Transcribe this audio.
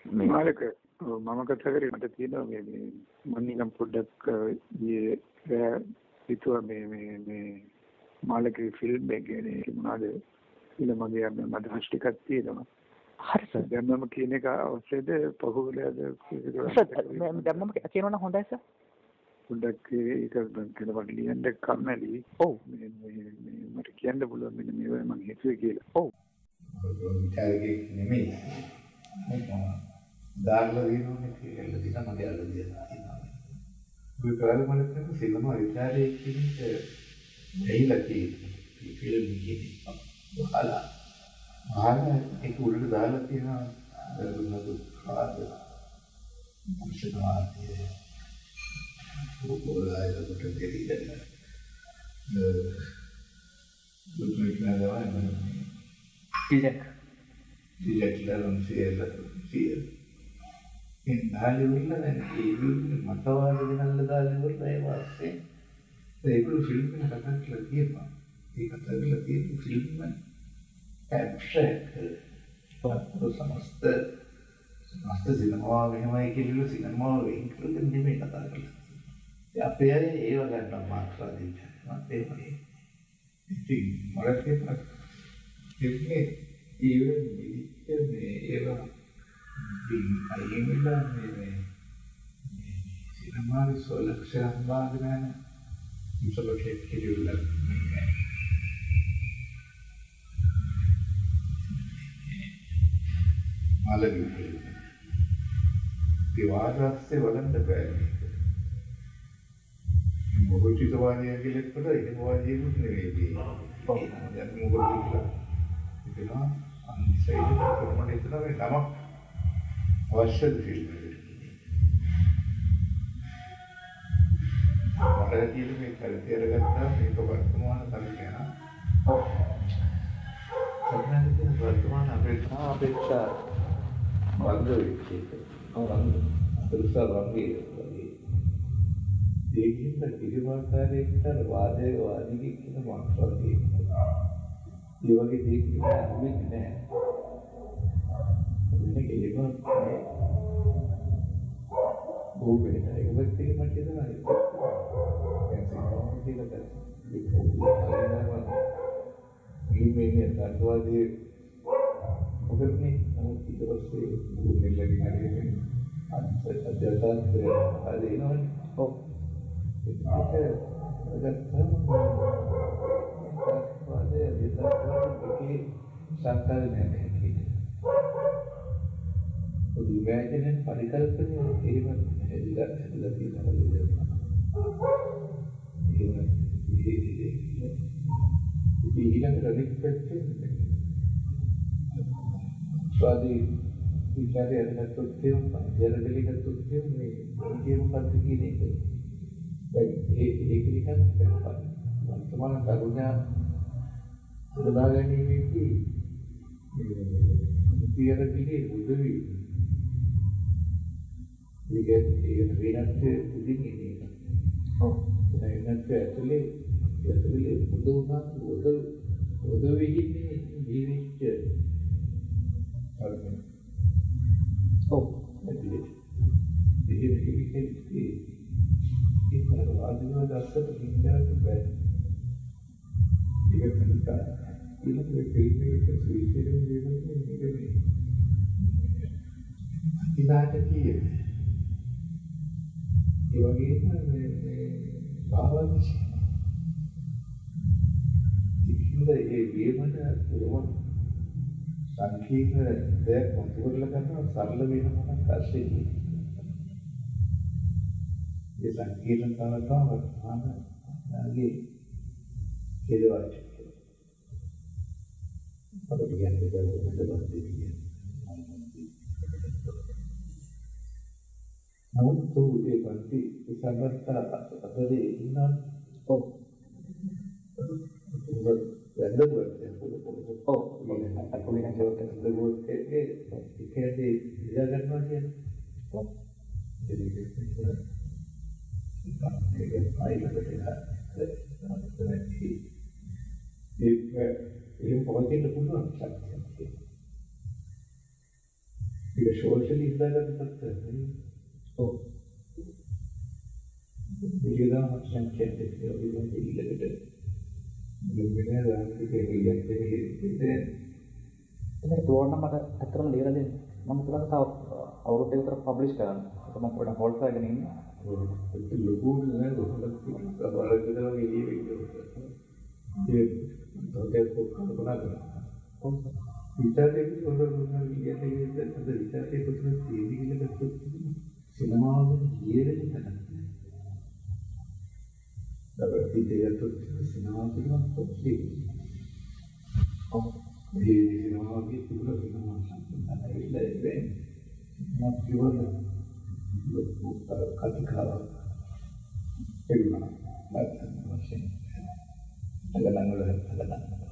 මාලක මම කතා කරේ මට තියෙනවා මේ මම නිකන් පොඩ්ඩක් හිතුවා මේ මාලකේ ෆිල්ම් එක ගැන මොනවාද කියලා මගේ අදහස් ටිකක් තියෙනවා. හරි සර්. දැන් මම කියන එක අවශ්‍යද පහුවෙලාද දැන් මම කියනවා හොඳයි සර්. පොඩ්ඩක් ඒක කියලා වගේ ලියන්න කම්මැලි. ඔව් මේ මට කියන්න පුළුවන් මෙන්න මේවා මම හිතුවේ කියලා. ඔව්. විචාරකෙක් නෙමෙයි. දාර්ලා දිනෝනේ කියලා දින මගේ අල්ලදියා තියෙනවා. ඔය කාලේ මම හිතන්නේ සිනමා විචාරයේ කිසිම දෙයිලා තියෙන්නේ. මේ ෆිල්ම් එකේ අහලා ඒක උඩට දාලා තියෙනවා දුන්නු කාද මුෂ්ඨමාතිය ඕලායකට දෙරිදන්න දුක්ඛිනාදවා ඉලෙක්ට්‍රෝන සියල් ඉන් ආලුවිල්ල දැන් ඒ මතවාද දෙනල්ල දාලා ඉවරලා ඒ වාස්සේ ඒක ෆිල්ම් එක කතා කරලා තියෙනවා. ඒ කතා කරලා තියෙන ෆිල්ම් එක abstract समस्त सिनेमा මෙහෙමයි කියලා සිනමාව වෙන් කරගෙන නෙමෙයි කතා කරන්නේ. අපේ අය ඒව ගන්න මාත්‍රා දෙන්න. මත් ඉතින් මට කියන්නේ ඒවා අයියමිලා මේ සිනමාවේ සොලක්ෂණ සම්බන්ධන ඉස්සරහට කියලා Malaka Dewapriya. Dewaprya වලන්න බෑ මේක. Bahuchithawadiya කියලා එක්කද ඒක වාදියෙකුත් නෙවෙයි. ඔව්. දැන් මොකද කියලා. ඒකනවා අනිසයිද කොහොමද හිතනවා මේ නම අවශ්‍යද ෆිල්ම් එකට. මට කියලා මේ කල්පියර ගත්තා මේක වර්තමාන තලකේන. ඔව්. සම්මානිත වර්තමාන අපේක්ෂා වර්ග වෙච්ච අවරංග අතුරුසා වර්ගයේ වගේ දෙකින්ද කිරිවාකාරයකට වාදයේ වාදිකේ කියන මාත්‍රා තියෙනවා. ඒ වගේ දෙයක් නෙමෙයි නෑ. මේක ඉලිමත් බෝබේ නෑ. ඒකත් මට කියනවා ඒක. මේකේ තත්වාදී ඔබනේ නමුත් ඊට පස්සේ මුල්ලෙල්ලගේ හරියට අධ්‍යාත්මික ආදීනවනේ. ඔව්. ඒක තත්වාදී විද්‍යාත්මකයේ සංකල්පනය කියන්නේ. ඔය ඉමේජින් පරිකල්පනය එහෙම හැදිලා තියෙනවා නේද? ඊළඟට අනෙක් පැත්තේ ස්වාදී විචාරය අදහසත් තියෙනවා ජනදලිකත් තියෙනවා මේ කියන පද්ධතිය කියන එක. දැන් ඒක නිකන් වර්තමාන කරුණා හදා ගැනීමේදී මේ පියරදී උදවි ඒක වෙනත් උදින් ඉන්නේ. ඔව්. ඒකට ඇතුලේ උදවුණා උදවි ඉන්නේ ජීවිත අරගෙන. ඔව්. ඒක කිසිකේ ඒක ආධුනික දර්ශන විද්‍යාවට බෑ. ඒක තමයි ඊළඟ පිළිමයක සුවිශේෂ දෙයක් නෙමෙයි. ඉදාට කියන්නේ ඒ වගේම මේ භාවනිෂ ඒ වීමට උරුම සංකීර්ණ දෙයක් වතුරලා කරනවා සරල වෙනවා පස්සේ ඒ සංකීර්ණ කරනවා ආනගේ කෙලවට අපිට කියන්නේ දෙයක් දෙන්නේ නමුත් ඒ පන්ති සම්බන්ධ අපේ ඉන්නා ඔව් ඔව් මම අකුලෙන් හදවත දෙගොත් ඒකේ ඉඳලා ගන්නවා කියන්නේ ඔව් ඒක අයිලකට ඒක පොතේ පුළුවන් ශක්තියක් ඒක සෝෂලි ඉඳලාගත්තත් ඔව් විද්‍යාව මතයන් කියන්නේ විද්‍යාව ඉල්ලකට මෙන්න රාජික කියන්නේ ඒක තෝරන මට අතරම ලියලා දෙන්න මම තුලක තව අවුරුද්දක විතර පබ්ලිෂ් කරන්න ඒක මම පොඩ්ඩක් හෝල්ඩ් කරගෙන ඉන්නවා ඒක ලොකු නේද කොහොමද බලද්දිලා එළිය වෙන්නේ ඒක කල්පනා කරනවා විචාරයේ පොරොන්දුනා කියන්නේ අද විචාරයේ පොරොන්දු තීවිල ගත්තොත් සිනමාවේ ජීවිතය තමයි. දබති දෙයත් සිනමාව පිළිබඳ පොත්ලි. මේ සිනමාවේ තුල සිනමා සම්බන්ධයි ඉන්නේ. මම කියවල කතිකාව එන්නා. නැත්නම් වශයෙන් අලලංගල අලලංගල